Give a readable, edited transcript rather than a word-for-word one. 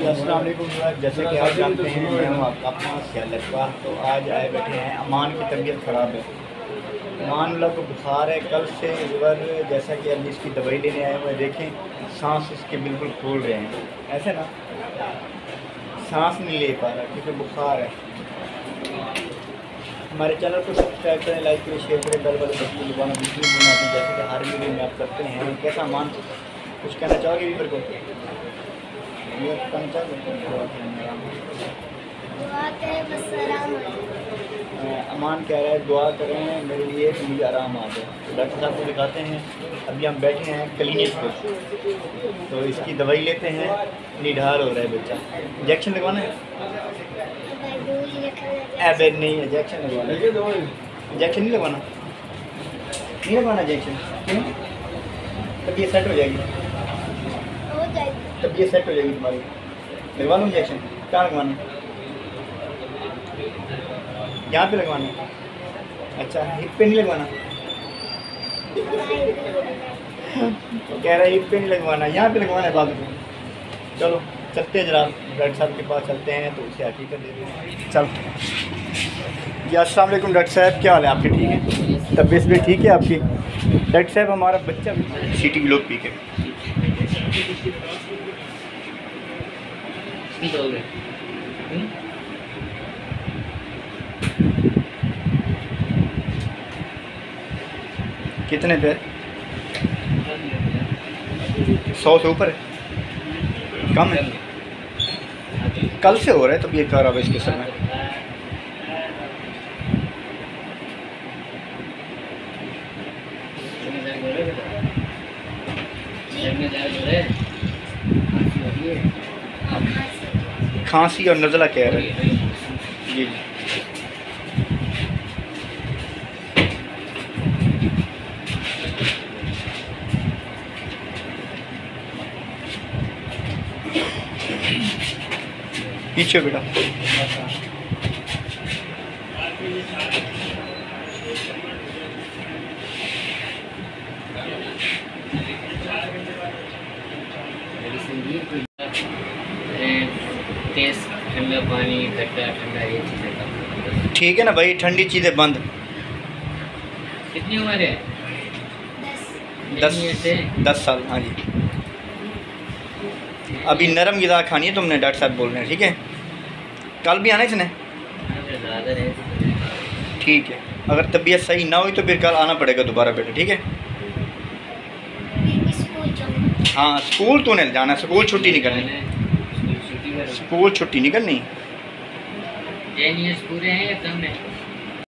अस्सलाम वालेकुम। जैसे कि आप जानते हैं मैं हूँ आपका अपना सियालतवा। तो आज आए बैठे हैं। अमान की तबीयत ख़राब है। अमान को बुखार है कल से ज़बर। जैसा कि अभी इसकी दवाई लेने आए हुए देखें सांस इसके बिल्कुल फूल रहे हैं, ऐसे ना सांस नहीं ले पा रहा क्योंकि बुखार है। हमारे चैनल को सब्सक्राइब करें, लाइक करें, शेयर करें, बेल वाले बटन दबाना बिल्कुल भी ना। जैसे कि हर वीडियो में आप करते हैं। कैसा अमान कुछ कहना चाहोगे वीवर को? अमान कह रहा है दुआ करें मेरे लिए कि मुझे आराम आ जाए। तो डॉक्टर साहब को दिखाते हैं। अभी हम बैठे हैं क्लिनिक पर, तो इसकी दवाई लेते हैं। निढाल हो रहा है बच्चा। इंजेक्शन लगवाना है? अबे नहीं, इंजेक्शन लगवाना है। इंजेक्शन नहीं लगवाना? नहीं लगवाना इंजेक्शन? क्यों? तब ये सेट हो जाएगी, तब ये सेट हो जाएगी तुम्हारी। लगवा लो इंजेक्शन। कहाँ लगवाना? यहाँ पे लगवाना? अच्छा, हिप पे नहीं लगवाना? कह रहा है हिप पे नहीं लगवाना, यहाँ पे लगवाना है बाद में। चलो चलते हैं जनाब, डॉक्टर साहब के पास चलते हैं तो उसे हकीकत दे देते हैं। चल जी, अस्सलाम वालेकुम डॉक्टर साहब, क्या हाल है आपके? ठीक है, तबीयत भी ठीक है आपकी? डॉक्टर साहब हमारा बच्चा सिटी ग्लोब पी के कितने पे? 100 से ऊपर है? कम है? कल से हो रहा है तब ये खराब है इसके समय। खांसी और नज़ला कह रहे हैं जी। पीछे बेटा। तेज ठंडा पानी, खट्टा ठंडा, ये चीज़ें ठीक है ना भाई, ठंडी चीज़ें बंद। कितनी उम्र है? 10 साल। हाँ जी। अभी नरम ग़िज़ा खानी है तुमने, डॉक्टर साहब बोल रहे हैं। ठीक है, कल भी आना इसने? ठीक है, अगर तबीयत सही ना हुई तो फिर कल आना पड़ेगा दोबारा बेटा। ठीक है? हाँ, स्कूल तो नहीं जाना, स्कूल छुट्टी नहीं करनी, स्कूल छुट्टी नहीं करनी। पूरे हैं या कम है?